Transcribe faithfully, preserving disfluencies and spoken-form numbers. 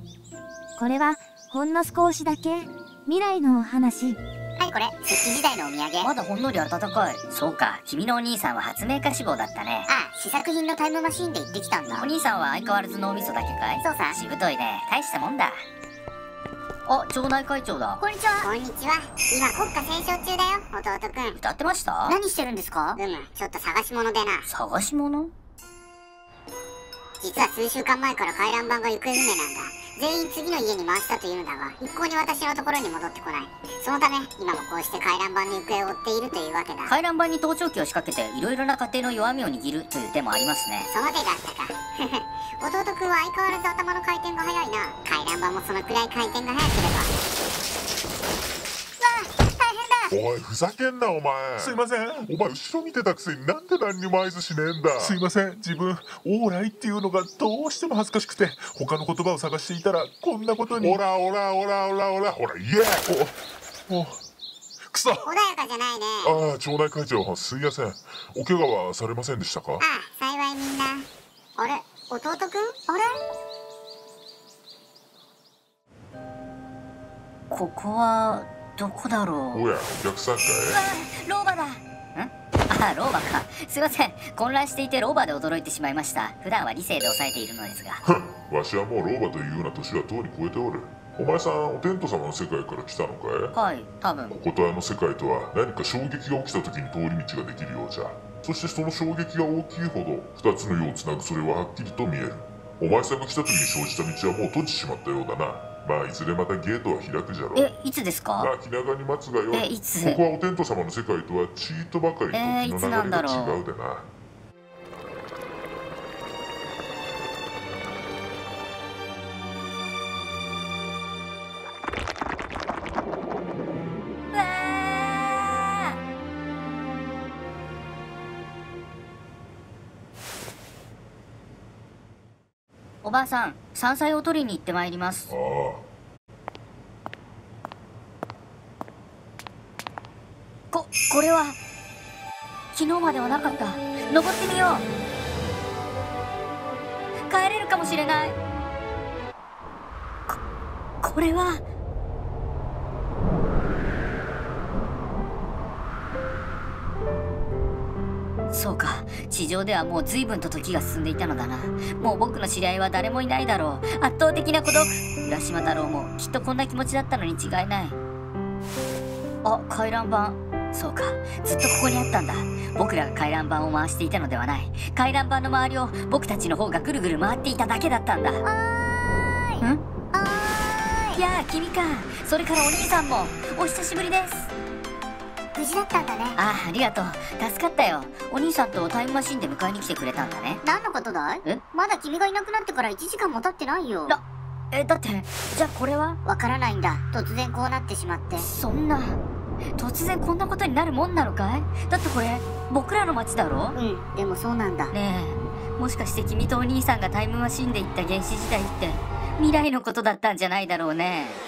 これはほんの少しだけ未来のお話。 はい、これ石器時代のお土産。 まだほんのり温かい。そうか、君のお兄さんは発明家志望だったね。 ああ、試作品のタイムマシーンで行ってきたんだ。 お兄さんは相変わらず脳みそだけかい？ そうさ。 しぶといね。大したもんだ。あ、町内会長だ。 こんにちは。こんにちは。今国歌斉唱中だよ、弟くん。 歌ってました？ 何してるんですか？うむ、ちょっと探し物でな。 探し物？ 実は数週間前から回覧板が行方不明なんだ。全員次の家に回したというのだが、一向に私のところに戻ってこない。そのため今もこうして回覧板の行方を追っているというわけだ。 回覧板に盗聴器を仕掛けていろいろな家庭の弱みを握るという手もありますね。 その手があったか。弟くんは相変わらず頭の回転が速いな。回覧板もそのくらい回転が速ければ。わあ、大変だ。 おい、ふざけんなお前。 すいません。 お前後ろ見てたくせになんで何にも合図しねえんだ。 すいません。自分オーライっていうのがどうしても恥ずかしくて他の言葉を探していたらこんなことに。 オラオラオラオラオラほらイエー。 おおくそ。 穏やかじゃないね。 ああ、町内会長すいません。お怪我はされませんでしたか？ ああ、幸いみんな。あれ、弟くん？あれ？ ここはどこだろう？ おや、お客さんかい？ あ、老婆だ。ん？あ、老婆か。すいません。混乱していて老婆で驚いてしまいました。普段は理性で抑えているのですが。 ふん、わしはもう老婆というような年はとうに超えておる。お前さん、お天道様の世界から来たのかい？ はい、多分。 こことあの世界とは何か衝撃が起きた時に通り道ができるようじゃ。そしてその衝撃が大きいほど二つの世をつなぐそれははっきりと見える。お前さんが来た時に生じた道はもう閉じてしまったようだな。まあいずれまたゲートは開くじゃろう。 え、いつですか？ まあ気長に待つがよい。 え、いつ？ ここはお天道様の世界とはちーっとばかり時の流れが違うでな。 おばあさん、山菜を取りに行ってまいります。 ああ。 こ、これは昨日まではなかった。登ってみよう。帰れるかもしれない。こ、これはそうか、地上ではもう随分と時が進んでいたのだな。もう僕の知り合いは誰もいないだろう。圧倒的な孤独。浦島太郎もきっとこんな気持ちだったのに違いない。あ、回覧板。そうか、ずっとここにあったんだ。僕らが回覧板を回していたのではない。回覧板の周りを僕たちの方がぐるぐる回っていただけだったんだ。 おーい。 ん？ おーい。 いやあ、君か。それからお兄さんもお久しぶりです。 無事だったんだね。 ああ、ありがとう。助かったよ。お兄さんとタイムマシンで迎えに来てくれたんだね。 何のことだい？ え？ まだ君がいなくなってからいちじかんも経ってないよ。 な、え、だって、じゃあこれは？ わからないんだ。突然こうなってしまって。 そんな、突然こんなことになるもんなのかい？だってこれ、僕らの街だろ？ うん、でもそうなんだ。 ねえ、もしかして君とお兄さんがタイムマシンで行った原始時代って、未来のことだったんじゃないだろうね。